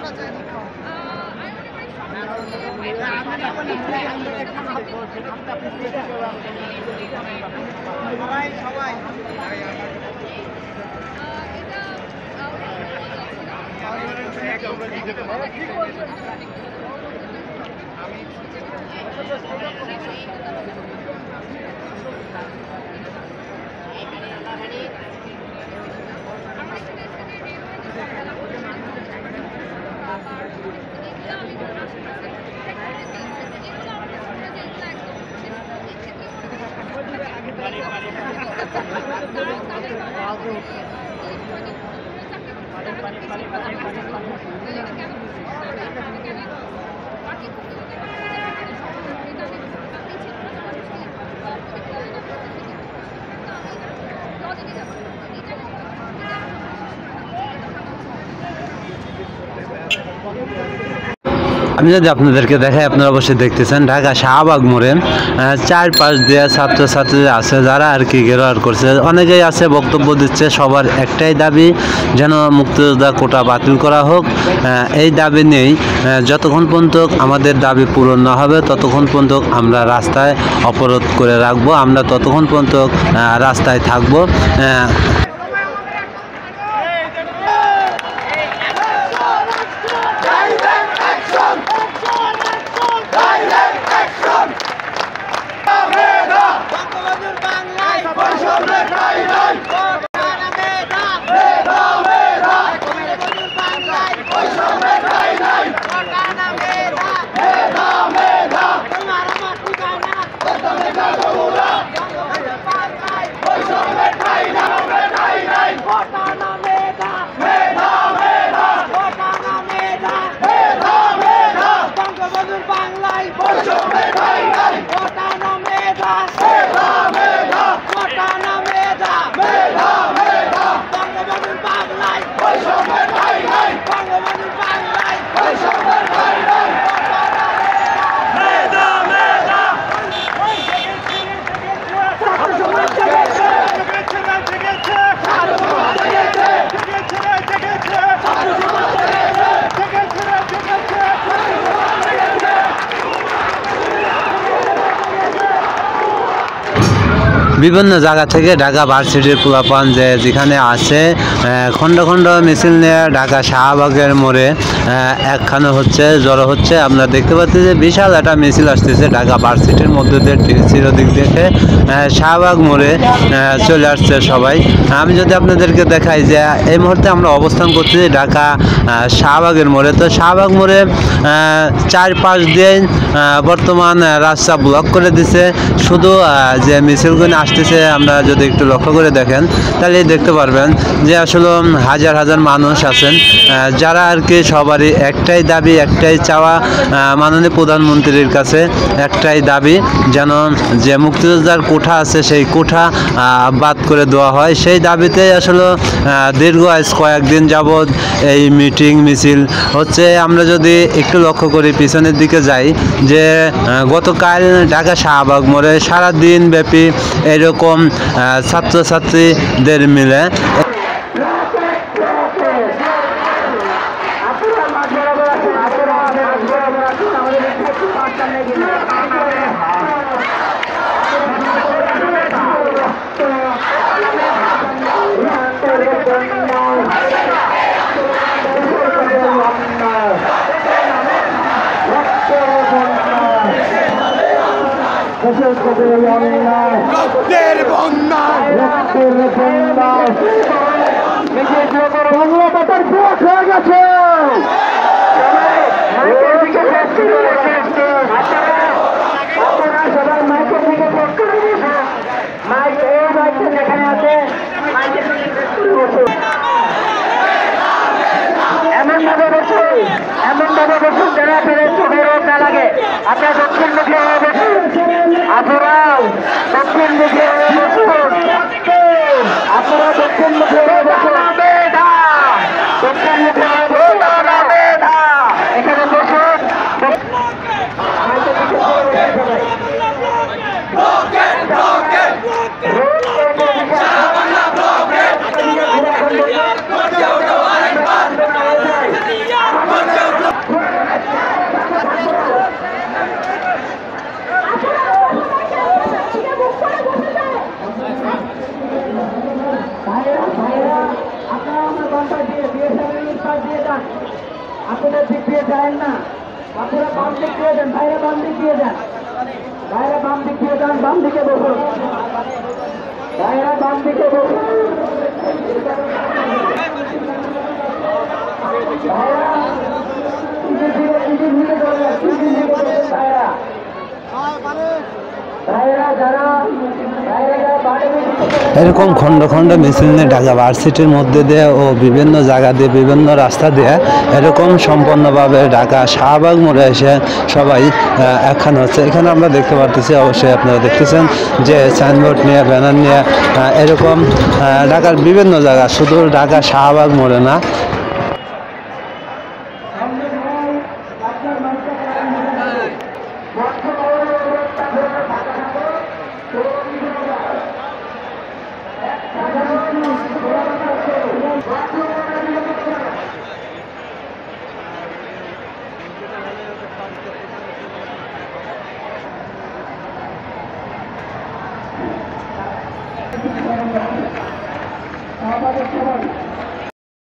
আমি যদি আপনাদেরকে দেখাই, আপনারা অবশ্যই দেখতেছেন ঢাকা শাহবাগ মোড়ে চারপাশ দিয়ে ছাত্রছাত্রীরা আছে যারা আর কি ঘেরাও করছে। অনেকেই আছে বক্তব্য দিচ্ছে, সবার একটাই দাবি যেন মুক্তিযোদ্ধা কোটা বাতিল করা হোক। এই দাবি নেই, যতক্ষণ পর্যন্ত আমাদের দাবি পূরণ না হবে ততক্ষণ পর্যন্ত আমরা রাস্তায় অবরোধ করে রাখবো, আমরা ততক্ষণ পর্যন্ত রাস্তায় থাকবো। বিভিন্ন জায়গা থেকে ঢাকা ভার্সিটির পোলাপান যেখানে আছে খণ্ড খণ্ড মিছিল নিয়ে ঢাকা শাহবাগের মোড়ে একখানে হচ্ছে, জড়ো হচ্ছে। আপনারা দেখতে পাচ্ছেন যে বিশাল একটা মিছিল আসতেছে ঢাকা ভার্সিটির মধ্যে দিয়ে চিরদিক দেখে শাহবাগ মোড়ে চলে আসছে সবাই। আমি যদি আপনাদেরকে দেখাই যে এই মুহূর্তে আমরা অবস্থান করছি ঢাকা শাহবাগের মোড়ে। তো শাহবাগ মোড়ে চারপাশ দিয়ে বর্তমান রাস্তা ব্লক করে দিছে। শুধু যে মিছিলগুলো আসতেছে আমরা যদি একটু লক্ষ্য করে দেখেন তাহলে দেখতে পারবেন যে আসলে হাজার হাজার মানুষ আছেন যারা আর কি সবারই একটাই দাবি, একটাই চাওয়া, মাননীয় প্রধানমন্ত্রীর কাছে একটাই দাবি যেন যে মুক্তিযোদ্ধার কোঠা আছে সেই কোঠা বাদ করে দেওয়া হয়। সেই দাবিতে আসলে দীর্ঘ আজ কয়েকদিন যাবৎ এই মিটিং মিছিল হচ্ছে। আমরা যদি একটু লক্ষ্য করি পিছনের দিকে যাই যে গতকাল ঢাকা শাহবাগ মোড়ে সারাদিন ব্যাপী এরকম ছাত্রছাত্রীদের মিলে রক্তের বন্যা, বাংলা পাতার ভোট হয়ে গেছে। আপনারা সবাই মাইকের দিকে ভোট করে দিয়েছে। মাইক এই মাইকটা যেখানে আছে মাইকের দিকে ভোট করে দিয়েছে। এমনভাবে বসুন যেন আপনাদের চোখে রোদ না লাগে। আপনার দক্ষিণ মুখে বসুন, আপনারা দক্ষিণ মুখে বসুন, আপনারা দক্ষিণ মুখে বসুন, দক্ষিণ মুখে এখানে বসুন। আপনাদের দিক দিয়ে যায় না, আপনারা বাম দিক দিয়ে যান, ভাইরা বাম দিক দিয়ে যান, ভাইরা বাম দিক দিয়ে যান, বাম দিকে বসুন, ভাইরা বাম দিকে বসুন, ভাইরা এরকম খণ্ড খণ্ড মিছিল নিয়ে ঢাকা ভার্সিটির মধ্যে দিয়ে ও বিভিন্ন জায়গা দিয়ে বিভিন্ন রাস্তা দিয়ে এরকম সম্পূর্ণভাবে ঢাকা শাহবাগ মোড়ে এসে সবাই একখান হচ্ছে। এখানে আমরা দেখতে পারতেছি, অবশ্যই আপনারা দেখতেছেন যে সাইনবোর্ড নিয়ে ব্যানার নিয়ে এরকম ঢাকার বিভিন্ন জায়গা, শুধু ঢাকা শাহবাগ মোড়ে না। আমাদের সবাই